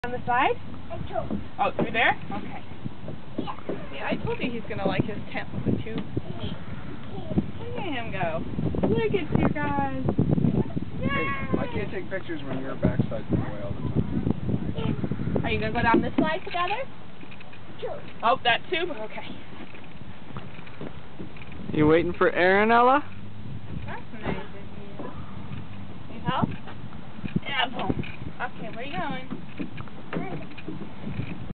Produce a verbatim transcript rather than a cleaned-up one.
On the side? Oh, through there? Okay. Yeah. Yeah, I told you he's gonna like his tent with the tube. Look at him go. Look at you guys. Hey, I can't take pictures when your backside's in the way all the time. Are you gonna go down this slide together? Oh, that tube? Okay. You waiting for Aaron, Ella?